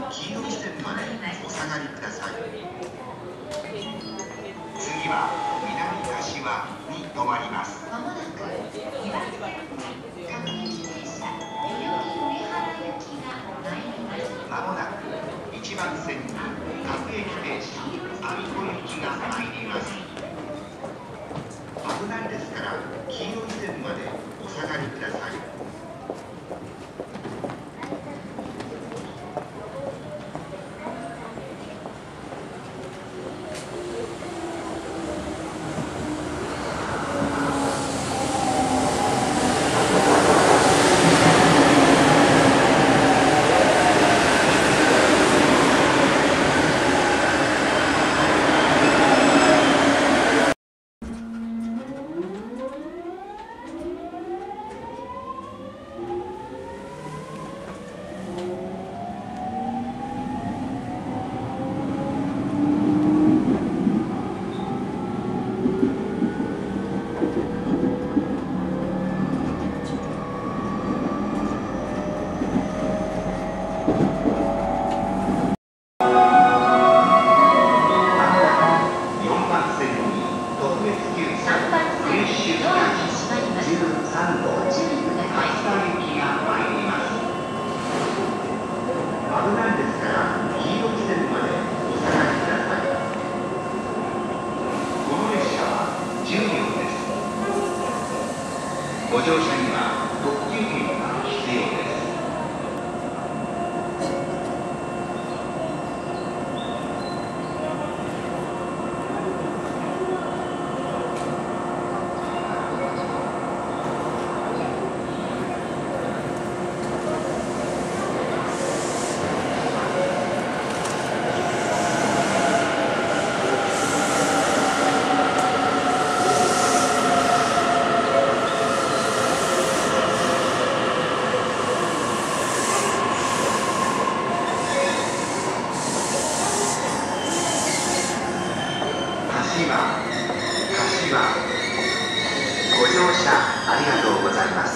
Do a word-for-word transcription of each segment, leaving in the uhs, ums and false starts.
黄色い線までお下がりください。次は南柏に停まります。まもなくにばん線各駅停車代々木上原行きが参ります。まもなくいちばん線に各駅停車阿美子行きが参ります。危ないですから黄色い線までお下がりください。ご乗車には特急券が必要です。ご乗車ありがとうございます。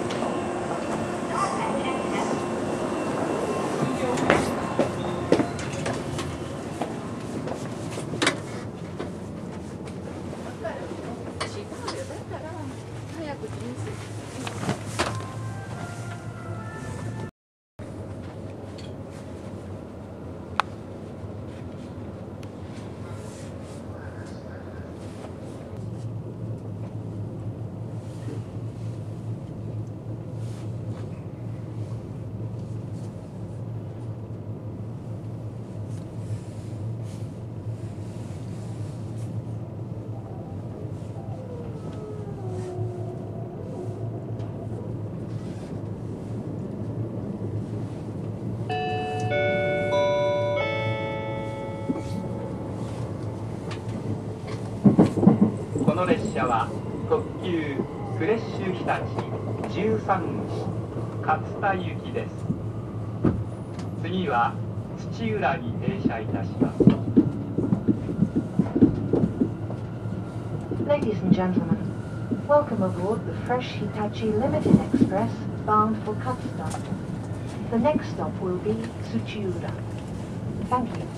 この列車は特急フレッシュ日立じゅうさんごう勝田行きです。次は土浦に停車いたします。 Ladies and gentlemen, welcome aboard the Fresh Hitachi Limited Express bound for Katsuta. The next stop will be Tsuchiura. Thank you.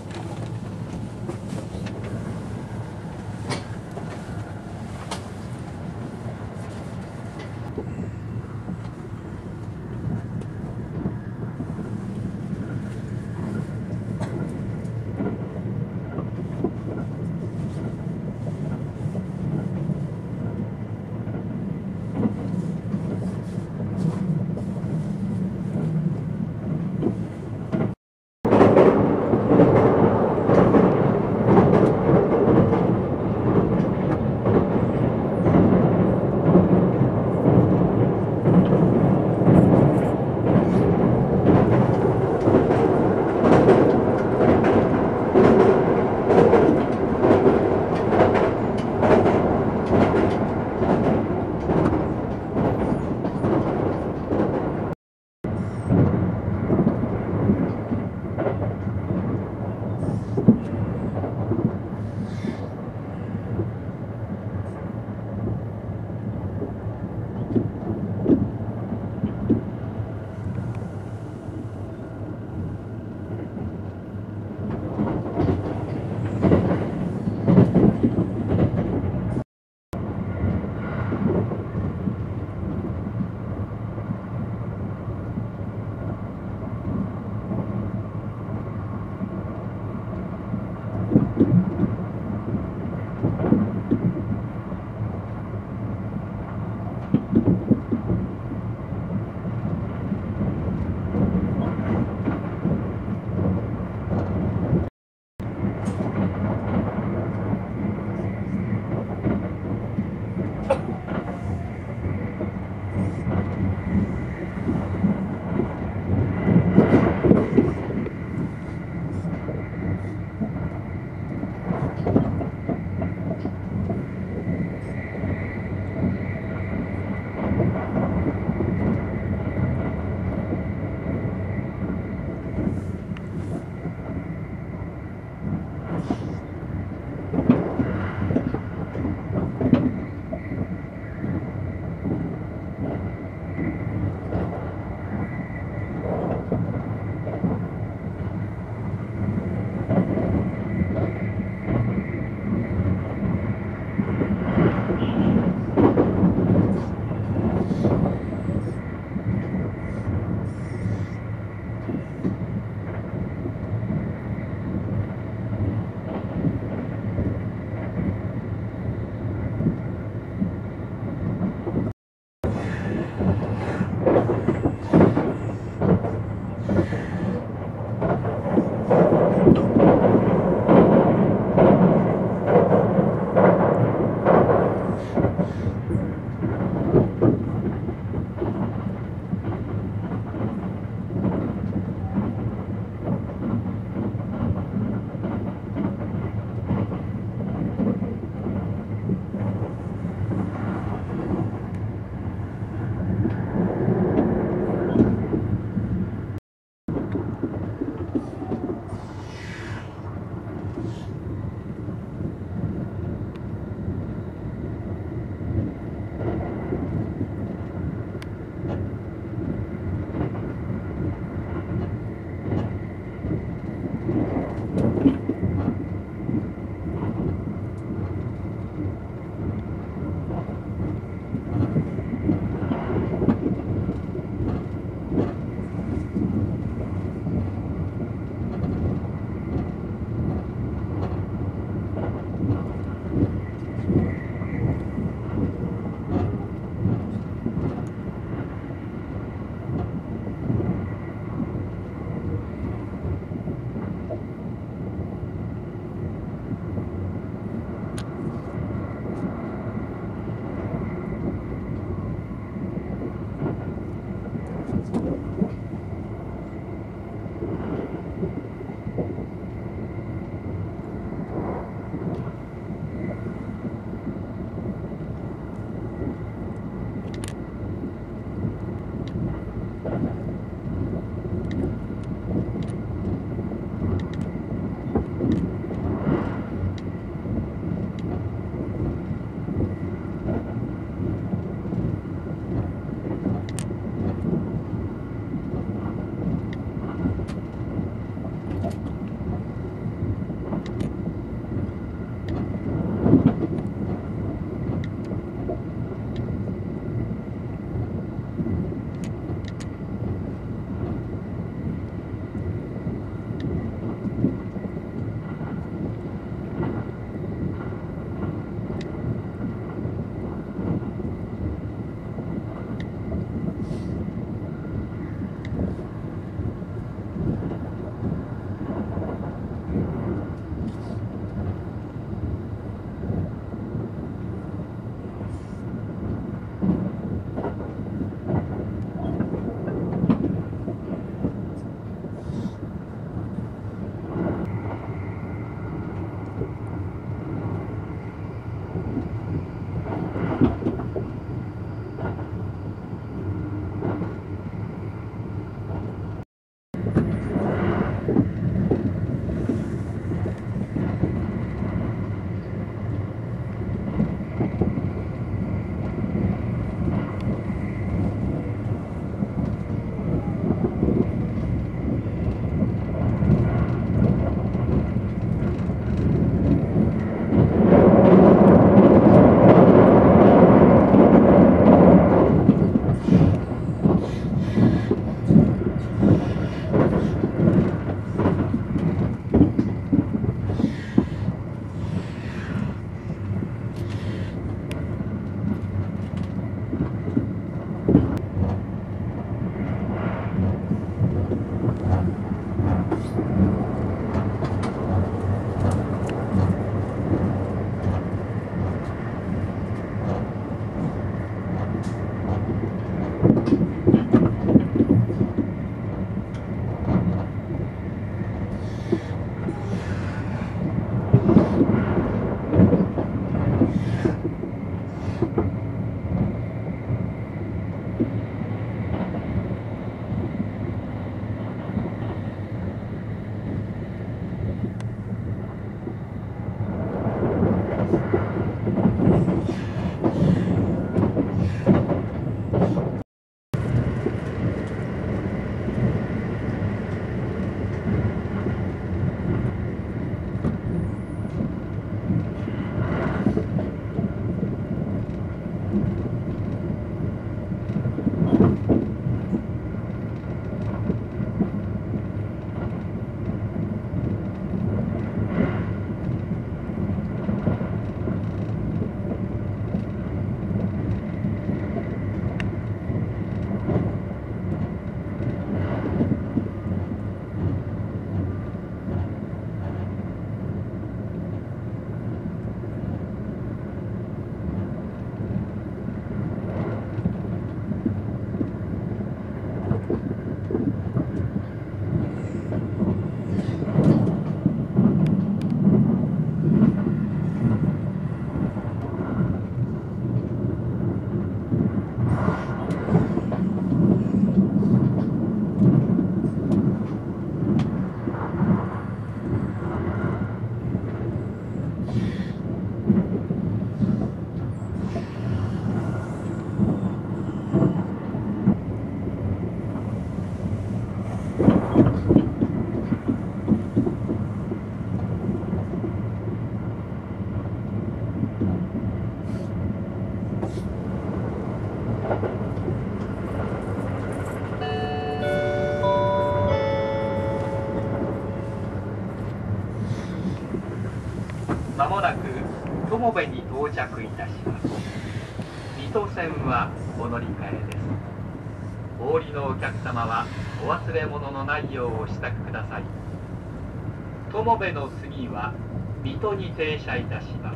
まもなく友部に到着いたします。水戸線はお乗り換えです。お降りのお客様はお忘れ物のないようお支度ください。友部の次は水戸に停車いたします。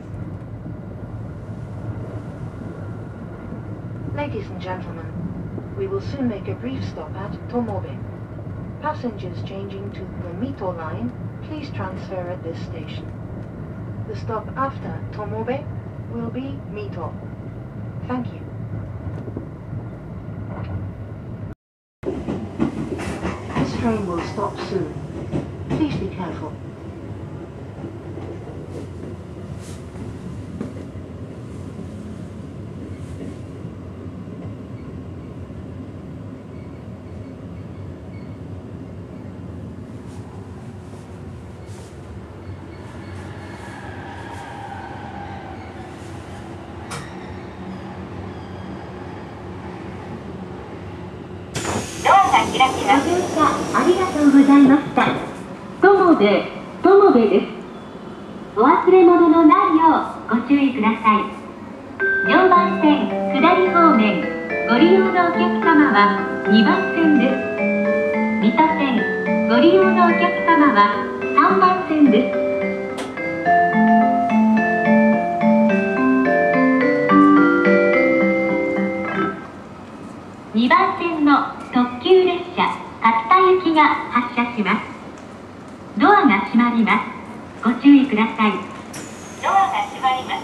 Ladies and gentlemen, we will soon make a brief stop at Tomobe. Passengers changing to the Mito line, please transfer at this station. The stop after Tomobe will be Mito. Thank you. This train will stop soon. Please be careful. ご乗車ありがとうございました。友部、友部です。お忘れ物のないようご注意ください。常磐線下り方面ご利用のお客様はにばん線です。水戸線ご利用のお客様はさんばん線です。にばん線の特急列車勝田行きが発車します。ドアが閉まります。ご注意ください。ドアが閉まります。